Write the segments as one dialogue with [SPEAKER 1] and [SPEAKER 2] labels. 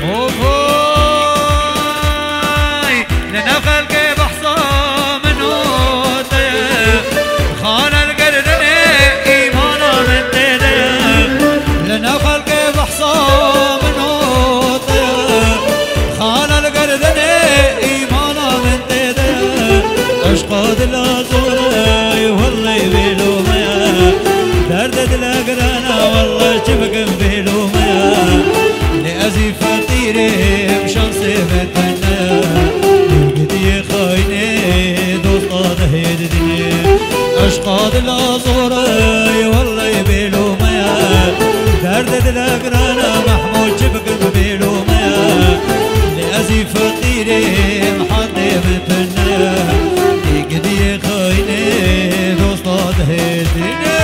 [SPEAKER 1] وفاي لنا خلق بحصى منو طيب خان القردني إيمانا من تديب لنا خلق بحصى منو طيب خان القردني إيمانا من تديب أشقاد الأزوري والله بيلو ميا درد الأقرانا والله شبك بيلو ميا لأزي فقيري بشانسي متنا لقيتي خايني دوستا دهيد دنيا أشقاد الأزوري والله يبيلو ميا درد الأقرانا محمود شبك بيلو ميا لأزي فقيري محطي متنا لقيتي خايني دوستا دهيد دنيا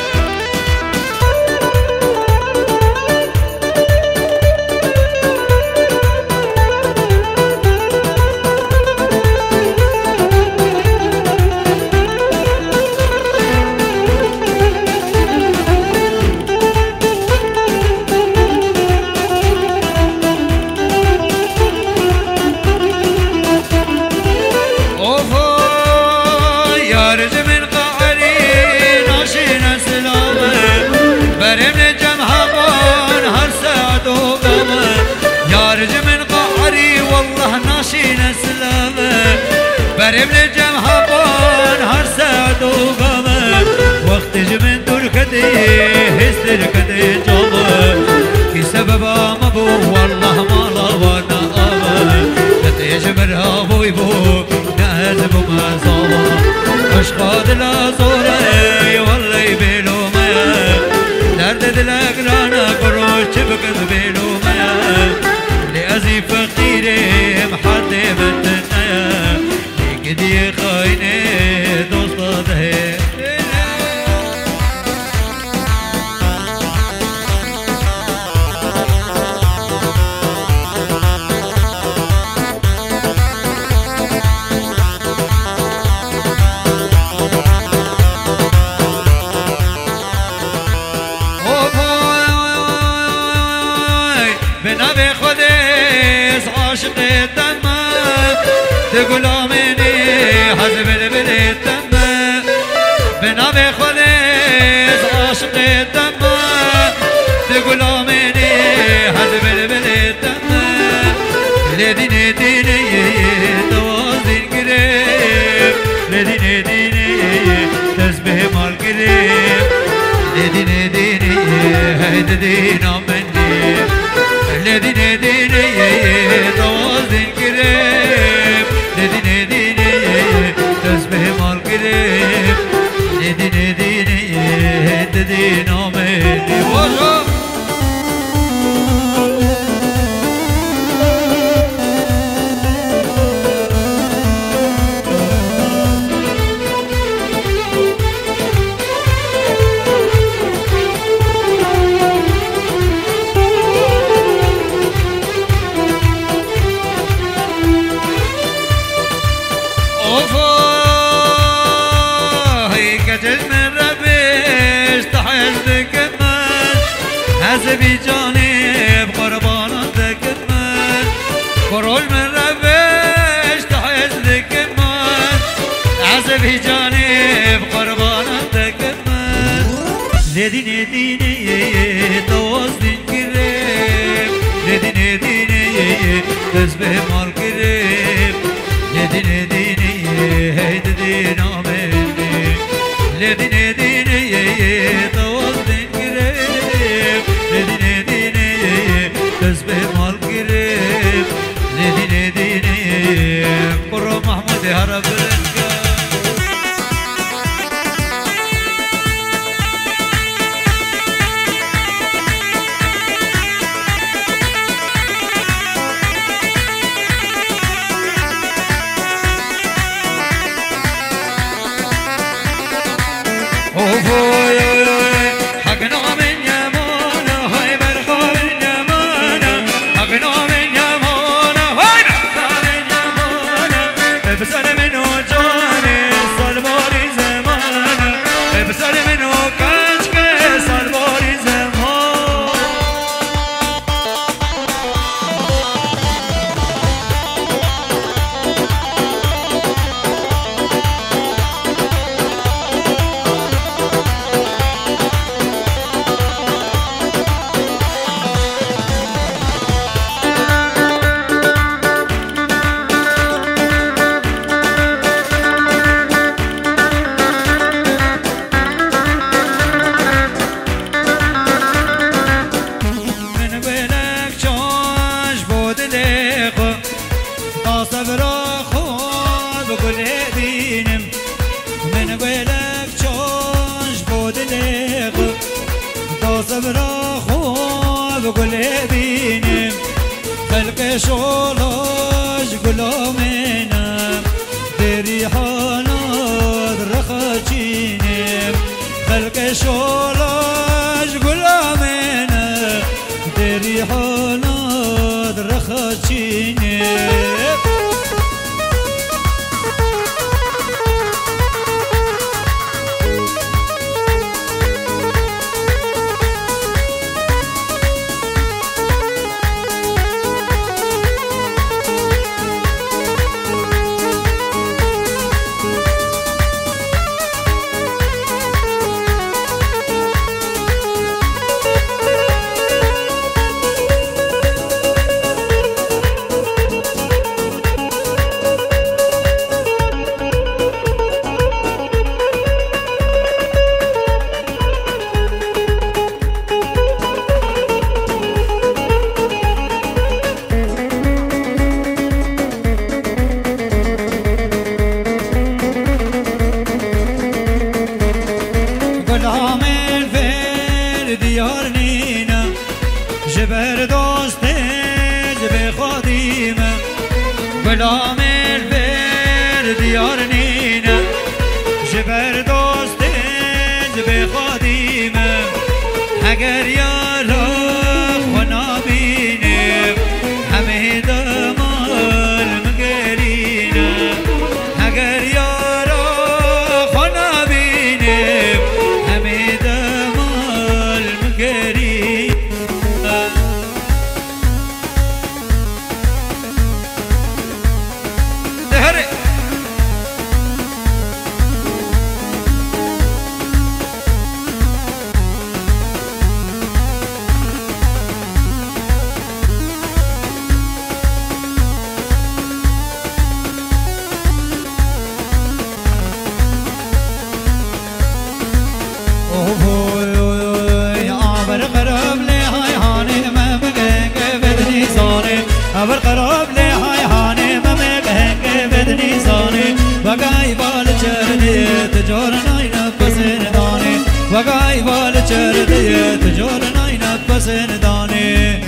[SPEAKER 1] برم لجم حبان هر ساعت و غمه وقت جمن دور کدی هستر کدی جامه کی سبب آم بو والله مالا وانا آمه کدی جمر ها بوی بو نهز بو مزاما اشقاد لازوره والله بیلو میا درد دل اقرانا کرو چبکن بیلو میا لأزی فقیره محده بتنیا كدي خايني دوستا دهي بنا بخديس عاشق الدماء تقول آميني حزب البلد دماء بنا بخديس عاشق الدماء تقول آميني حزب البلد دماء لديني ديني توازن قريب لديني ديني تسبه مال قريب لديني ديني هيد دينا مني لديني ديني توازن قريب لديني ديني تسبه مال قريب لديني ديني هيد دينا مني وشوف حسبي جانب قربانات كمان خروج من ربش تحس لكمان حسبي جانب قربانات كمان لديني ديني توازن قريب لديني ديني تسبه مال قريب لديني ديني هيد دينا مني لديني ديني توازن قريب لديني ديني تسبه مال قريب لديني ديني قرب محمود هرب Oh, boy, خلق شولاش قلومنا دريحانا درخاتيني خلق شولاش قلومنا دريحانا درخاتيني جبر دوسته جبر خادیمه غلام البر دیار نینا جبر دوسته جبر خادیمه اگر یارا خنا بینه همه دمال مگرینه اگر یارا خنا بینه همه دمال مگرینه أبر قرب لي هاي هاني ممي بهنگ بدني زاني وقاي بالجردي تجورنا ينفسن داني وقاي بالجردي تجورنا ينفسن داني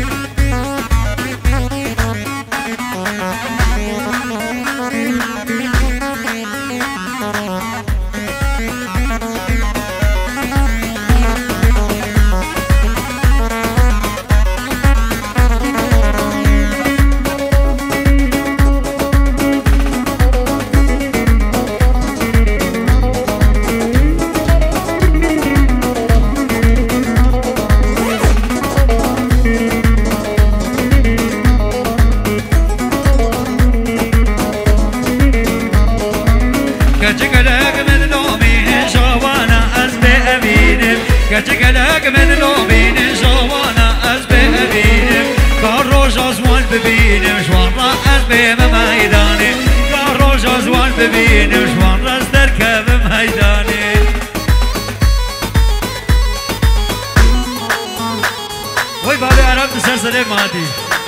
[SPEAKER 1] كتقلق من لوبين شوانا أزبي أبينم كاروش أزوان ببينم شوان رأس بهم ميداني كاروش أزوان ببينم شوان رأس تركب ميداني وي بابي عرب تسلسل مادي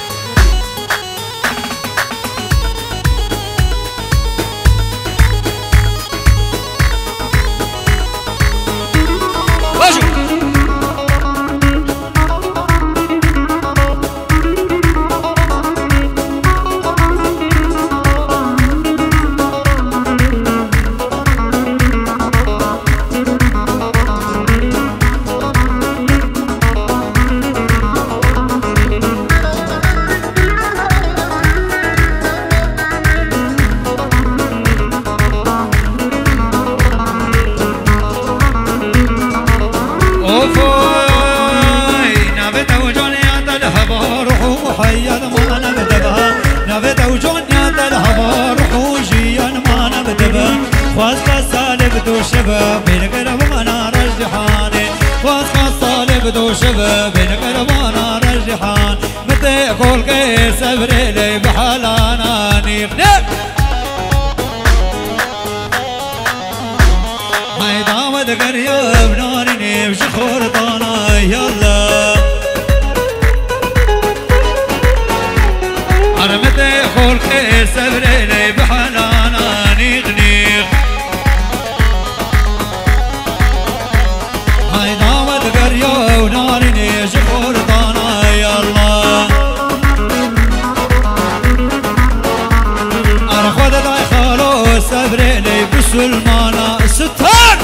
[SPEAKER 1] شباب بين قربانا رجحاني واسخص صالب دو شباب بين قربانا رجحان متى يقول كيس صبري لي بحالانا نيخنق هاي دامد قريب ناري نمشي خورطانا يلا متى يقول كيس صبري لي بحالانا نيخنق هاي دامد قريب ناري نمشي خورطانا يلا سلمانا ستار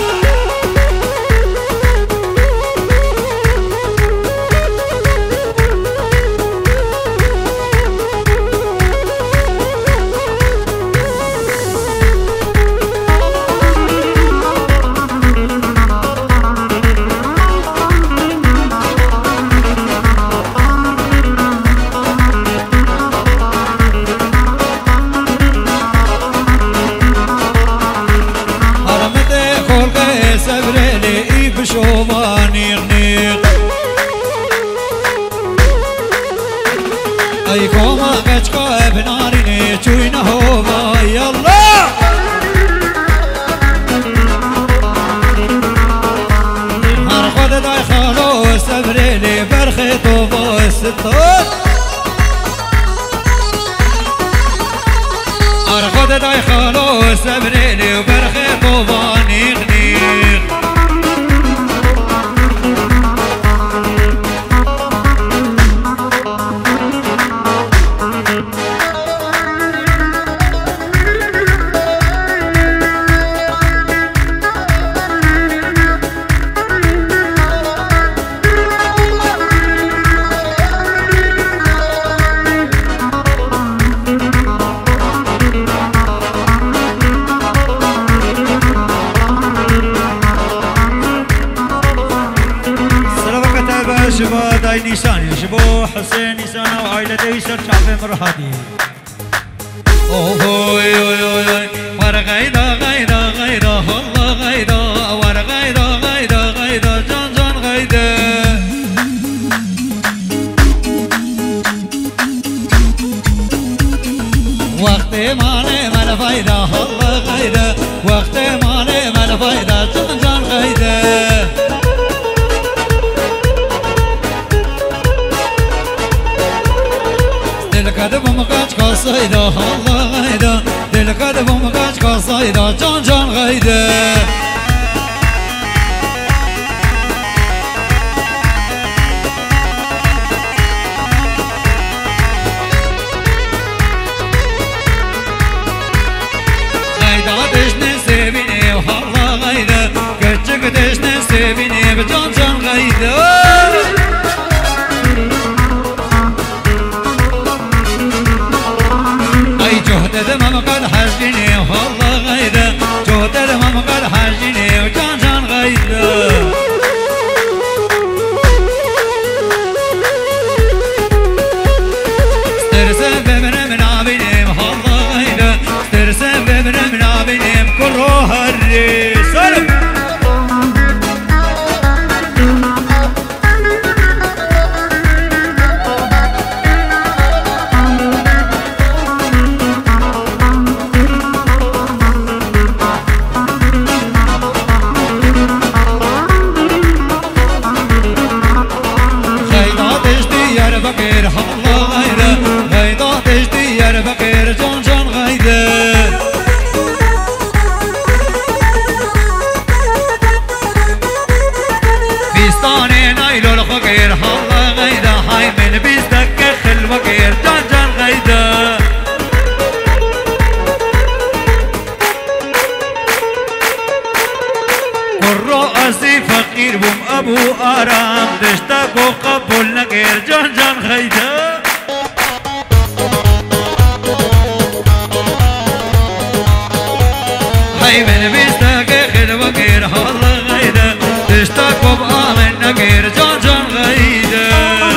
[SPEAKER 1] شوفاني غنيق اي كوما قشقا بناريني چوينا هوبا يلا هر خود داي خالو سبريلي برخي طوبا الستار هر خود داي خالو سبريلي وبرخي طوباني غنيق شبا داي نيساني شبو حسين نيسانا وعائلة ديسر شعبي مرحبي اوهوي اوي اوي ورغيدا غيدا غيدا الله غيدا ورغيدا غيدا غيدا جان جان غيدا وقت مالي مال فايدة الله غيدا وقت مالي مال فايدة جان جان غيدا دلكاد بمقاش قصيدة الله غيدا دلكاد بمقاش قصيدة جان جان غيدا غيدا دشني سيبيني والله غيدا كتشك دشني سيبيني بجان جان غيدا جهد دمم قد حجني والله غيدا جهد دمم قد حجني وجان جان غيدا استرسم بمن من عبينيم والله غيدا استرسم بمن من عبينيم كروه الرسالم بقير الله غيدا غيدا تجدي يا بقير جان جان غيدا فيستاني نايلو الفقير الله غيدا هاي من بيستك خل بقير جان جان غيدا والرؤسي فقير بوم ابو ارام دشتاق وقبول نقير جان جان غيدا هاي من بيستاق خل بقير الله غيدا دشتاق وبآمن نقير جان جان غيدا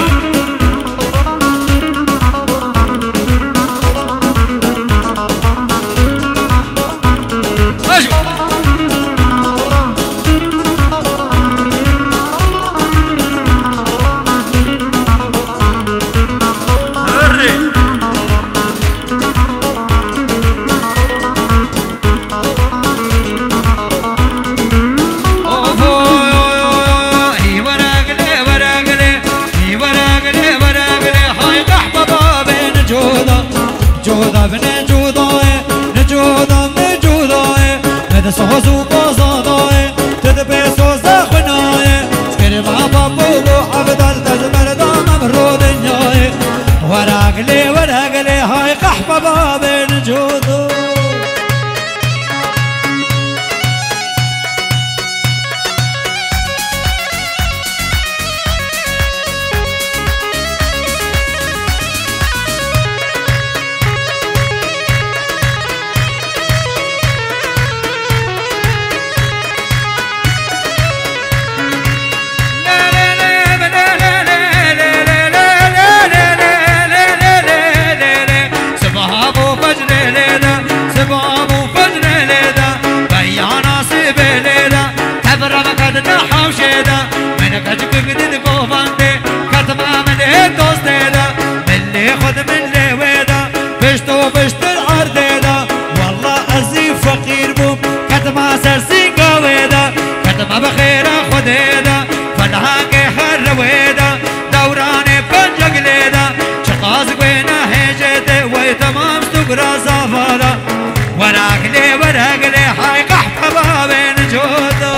[SPEAKER 1] جودا بن جوداي نجودا من جوداي مد سوزو بازاداي تدبي سوزا خناي سكر ما بابو عبدال تزمر دام مرود نياي وراغلي هاي قحبه باب جودو بشتو بشت العرض دا والله ازي فقير بوم كتما سرسي قويدا كتما بخير خديدا فالهاك حرويدا دوراني بنجق ليدا شقاز قوينا هجد ويتمام سقرا زافادا وراك لي حي قحط بابين جودا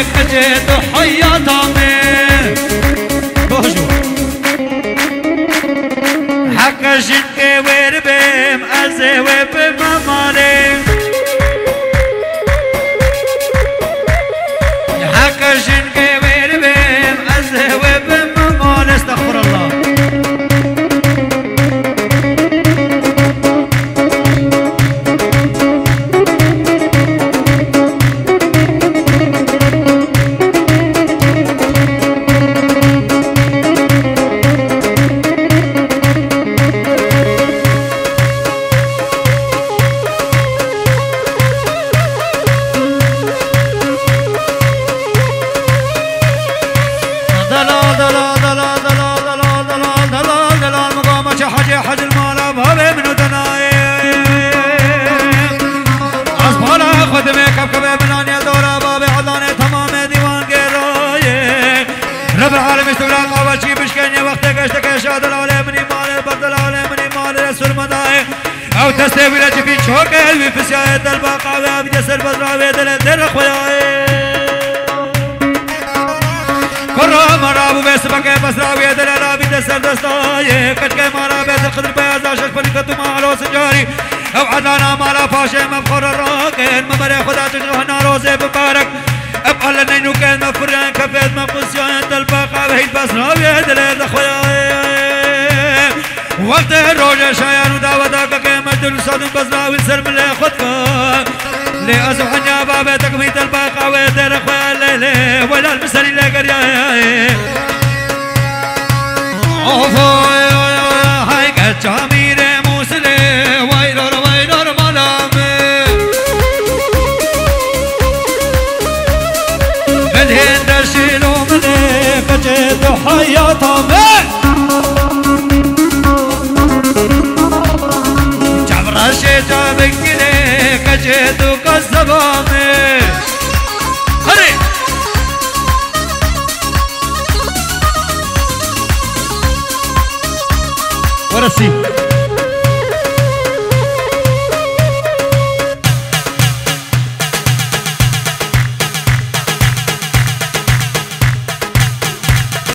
[SPEAKER 1] كجيت حياتامي حق جنكي وربيم أزي وبممالي حق جنكي وربيم أزي وبممالي استغفر الله حج المالا بابي منو دناي أصبحنا خدمي كبكبي مناني الدورة بابي عضاني تمام ديوان قراي رب العالم استغلاق أول شي بشكني وقتك اشتكي شاد العالي مني مالي برد العالي مني مالي رسول مداي أو تستوي لجي في شوكي في سياية الباقة وابي جسر بدراوي دل در خوياي كرة مرابو بسبك بسراوي دل رابي دسر دستاي كتك مارا بيت القدر بياز عشق فنكتو معلو سنجاري او عدانا مالا فاشي مبخور الراكن ممري خدا تجرهنا روزي ببارك ابقى لنينو كان مفرين كفيت مقصيان دلباقا بهيد بسراوي دل دخوياي وقت الروجة شايانو داوتاك كيمت دلسادن بسراوي سر من لي خدكا لي أزوحنيا بابي تكميت الباقا ويدر خويا الليلي ولا المسالي لي قرياي أوفوي هاي كتشاميري موسلي ويلور ملامي الهند شيلو مني كجيت حياتامي جبرشي جابك لي كجيت كالزبامي هري ورسي